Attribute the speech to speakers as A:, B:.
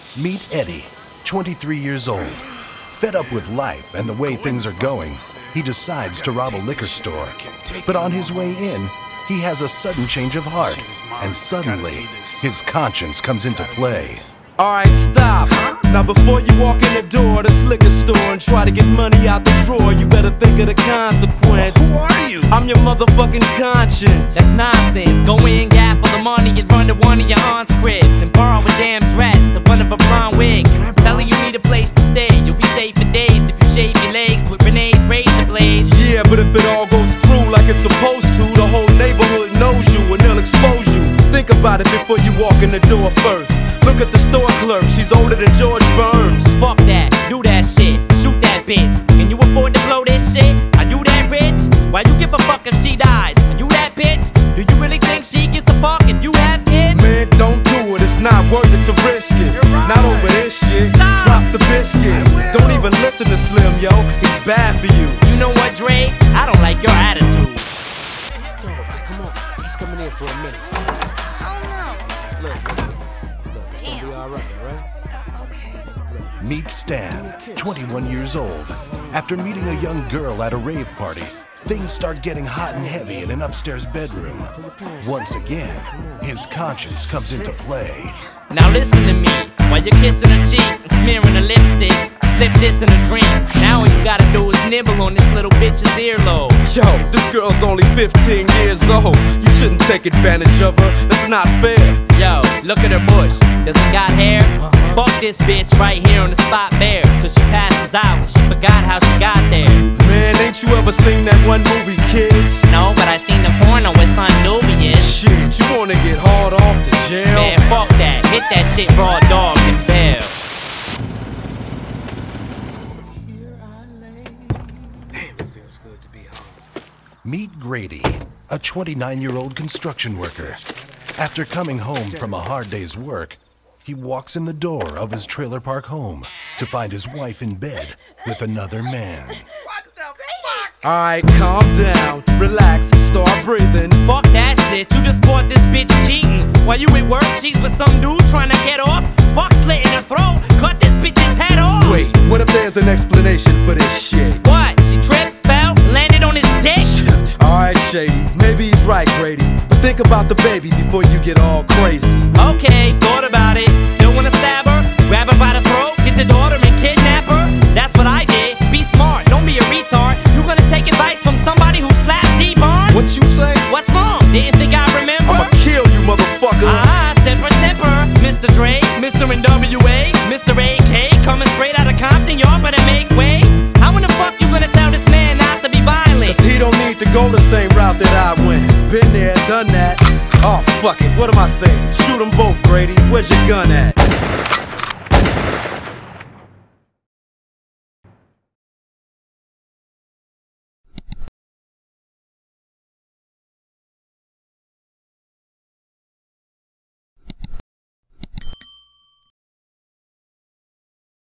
A: Meet Eddie, 23 years old. Fed up with life and the way things are going, he decides to rob a liquor store. But on his way in, he has a sudden change of heart, and suddenly, his conscience comes into play.
B: Alright, stop. Now before you walk in the door of this liquor store and try to get money out the drawer, you better think of the consequence.
C: Who are you?
B: I'm your motherfucking conscience.
D: That's nonsense. Go in, gaffle the money and run to one of your aunt's cribs and borrow a damn dress, the one of a blonde wig. Telling you need a place to stay. You'll be safe for days if you shave your legs with Renee's razor blades.
B: Yeah, but if it all goes through like it's supposed to, the whole neighborhood knows you and they'll expose you. Think about it before you walk in the door first. Look at the store clerk, she's older than George Burns.
D: Fuck that, do that shit, shoot that bitch. Can you afford to blow this shit? Are you that rich? Why you give a fuck if she dies? Are you that bitch? Do you really think she gives a fuck if you have kids?
B: Man, don't do it, it's not worth it to risk it.
C: Right.
B: Not over this shit.
D: Stop.
B: Drop the biscuit. Don't even listen to Slim, yo, he's bad for you.
D: You know what, Dre? I don't like your attitude.
B: Yo, come on, just coming in for a minute. Look, it's gonna be alright, alright?
A: Meet Stan, 21 years old. After meeting a young girl at a rave party, things start getting hot and heavy in an upstairs bedroom. Once again, his conscience comes into play.
D: Now listen to me, while you're kissing her cheek and smearing her lipstick, slip this in a dream. Now all you gotta do is nibble on this little bitch's earlobe.
B: Yo, this girl's only 15 years old. You shouldn't take advantage of her, that's not fair.
D: Yo, look at her bush, does it got hair? Fuck this bitch right here on the spot bare, till she passes out, she forgot how she got there.
B: Man, ain't you ever seen that one movie, Kids?
D: No, but I seen the porno with Son Nubian.
B: Shit, you wanna get hauled off to jail?
D: Man, fuck that, hit that shit raw dog and bail.
A: Meet Grady, a 29-year-old construction worker. After coming home from a hard day's work, he walks in the door of his trailer park home to find his wife in bed with another man.
C: What the fuck?
B: Alright, calm down, relax, start breathing.
D: Fuck that shit, you just caught this bitch cheating. While you at work, she's with some dude trying to get off. Fuck slit in her throat, cut this bitch's head off.
B: Wait, what if there's an explanation for this shit?
D: What? She tripped, fell, landed on his dick?
B: Alright, Shady, maybe he's right, Grady. But think about the baby before you get all crazy.
D: Okay, thought about it. Still wanna stab her? Grab her by the throat, get your daughter and kidnap her? That's what I did. Be smart, don't be a retard. You gonna take advice from somebody who slapped D-Barnes?
B: What you say?
D: What's wrong? Didn't think I remember?
B: I'ma kill you, motherfucker.
D: Temper, temper. Mr. Dre, Mr. NWA, Mr. AK, coming straight out of Compton, y'all better make way. How in the fuck you gonna tell this man not to be violent?
B: Cause he don't need to go the same route that I went. Been there, done that. Oh, fuck it, what am I saying? Shoot them both, Grady. Where's your gun at?